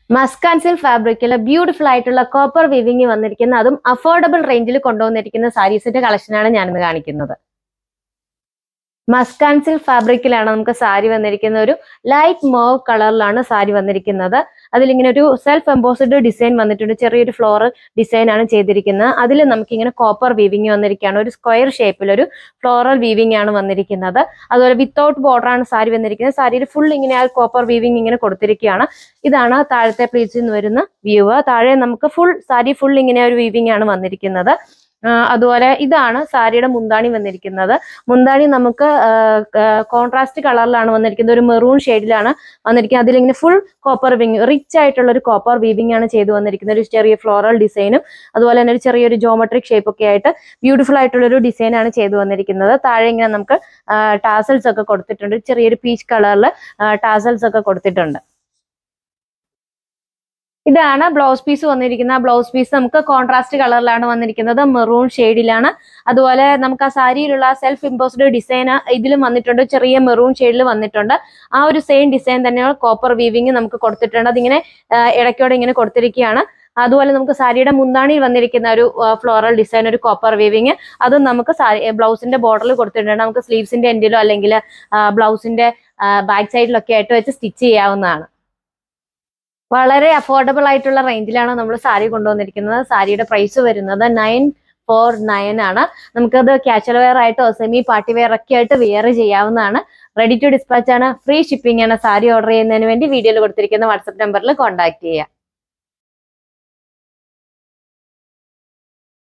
Muskan silk ഫാബ്രിക്കിൽ beautiful ആയിട്ടുള്ള copper weaving വന്നിരിക്കുന്ന അതും അഫോർഡബിൾ റേഞ്ചിൽ കൊണ്ടുവന്നിരിക്കുന്ന സാരീസിന്റെ കളക്ഷനാണ് ഞാനിന്ന് കാണിക്കുന്നത്. മസ്കാൻ സിൽക്ക് ഫാബ്രിക്കിലാണ് നമുക്ക് സാരി വന്നിരിക്കുന്ന ഒരു ലൈറ്റ് മോവ് കളറിലാണ് സാരി വന്നിരിക്കുന്നത്. അതിലിങ്ങനെ ഒരു സെൽഫ് എംബോസ്ഡ് ഡിസൈൻ വന്നിട്ടുണ്ട്. ചെറിയൊരു ഫ്ലോറൽ ഡിസൈൻ ആണ് ചെയ്തിരിക്കുന്നത്. അതിൽ നമുക്ക് ഇങ്ങനെ കോപ്പർ വീവിങ് വന്നിരിക്കുകയാണ്. ഒരു സ്ക്വയർ ഷേപ്പിൽ ഒരു ഫ്ലോറൽ വീവിങ് ആണ് വന്നിരിക്കുന്നത്. അതുപോലെ വിത്തൗട്ട് ബോർഡർ ആണ് സാരി വന്നിരിക്കുന്നത്. സാരിയിൽ ഫുൾ ഇങ്ങനെ ആ കോപ്പർ വീവിങ് ഇങ്ങനെ കൊടുത്തിരിക്കുകയാണ്. ഇതാണ് താഴത്തെ പ്ലീറ്റ്സിൽ നിന്ന് വരുന്ന വ്യൂ. താഴെ നമുക്ക് സാരി ഫുൾ ഇങ്ങനെ ഒരു വീവിങ് ആണ് വന്നിരിക്കുന്നത്. അതുപോലെ ഇതാണ് സാരിയുടെ മുന്താണി വന്നിരിക്കുന്നത്. മുന്താണി നമുക്ക് കോൺട്രാസ്റ്റ് കളറിലാണ് വന്നിരിക്കുന്നത്. ഒരു മെറൂൺ ഷെയ്ഡിലാണ് വന്നിരിക്കുന്നത്. അതിലിങ്ങനെ ഫുൾ കോപ്പർ വീവിങ്, റിച്ച് ആയിട്ടുള്ള ഒരു കോപ്പർ വീവിങ് ആണ് ചെയ്തു വന്നിരിക്കുന്നത്. ഒരു ചെറിയ ഫ്ലോറൽ ഡിസൈനും അതുപോലെ തന്നെ ഒരു ചെറിയൊരു ജോമെട്രിക് ഷേപ്പ് ഒക്കെ ആയിട്ട് ബ്യൂട്ടിഫുൾ ആയിട്ടുള്ള ഒരു ഡിസൈൻ ആണ് ചെയ്തു വന്നിരിക്കുന്നത്. താഴെ ഇങ്ങനെ നമുക്ക് ടാസൽസ് ഒക്കെ കൊടുത്തിട്ടുണ്ട്. ചെറിയൊരു പീച്ച് കളറിൽ ടാസൽസ് ഒക്കെ കൊടുത്തിട്ടുണ്ട്. ഇതാണ് ബ്ലൗസ് പീസ് വന്നിരിക്കുന്നത്. ആ ബ്ലൗസ് പീസ് നമുക്ക് കോൺട്രാസ്റ്റ് കളറിലാണ് വന്നിരിക്കുന്നത്, മെറൂൺ ഷെയ്ഡിലാണ്. അതുപോലെ നമുക്ക് ആ സാരിയിലുള്ള സെൽഫ് ഇമ്പോസ്ഡ് ഡിസൈൻ ഇതിലും വന്നിട്ടുണ്ട്, ചെറിയ മെറൂൺ ഷെയ്ഡിൽ വന്നിട്ടുണ്ട്. ആ ഒരു സെയിം ഡിസൈൻ തന്നെയാണ് കോപ്പർ വീവിങ് നമുക്ക് കൊടുത്തിട്ടുണ്ട്. അതിങ്ങനെ ഇടയ്ക്കോടെ ഇങ്ങനെ കൊടുത്തിരിക്കുകയാണ്. അതുപോലെ നമുക്ക് സാരിയുടെ മുന്താണിയിൽ വന്നിരിക്കുന്ന ഒരു ഫ്ലോറൽ ഡിസൈൻ, ഒരു കോപ്പർ വീവിങ്, അതും നമുക്ക് ബ്ലൗസിന്റെ ബോർഡറിൽ കൊടുത്തിട്ടുണ്ട്. നമുക്ക് സ്ലീവ്സിന്റെ എൻഡിലോ അല്ലെങ്കിൽ ബ്ലൗസിന്റെ ബാക്ക് സൈഡിലൊക്കെ ആയിട്ട് വെച്ച് സ്റ്റിച്ച് ചെയ്യാവുന്നതാണ്. വളരെ അഫോർഡബിൾ ആയിട്ടുള്ള റേഞ്ചിലാണ് നമ്മൾ സാരി കൊണ്ടുവന്നിരിക്കുന്നത്. സാരിയുടെ പ്രൈസ് വരുന്നത് 949 ആണ്. നമുക്കത് കാഷ്വൽ വെയർ ആയിട്ടോ സെമി പാർട്ടി വെയർ ഒക്കെ ആയിട്ട് വെയർ ചെയ്യാവുന്നതാണ്. റെഡി ടു ഡിസ്പാച്ച് ആണ്, ഫ്രീ ഷിപ്പിംഗ് ആണ്. സാരി ഓർഡർ ചെയ്യുന്നതിന് വേണ്ടി വീഡിയോയിൽ കൊടുത്തിരിക്കുന്ന വാട്സ്ആപ്പ് നമ്പറിൽ കോൺടാക്ട് ചെയ്യുക.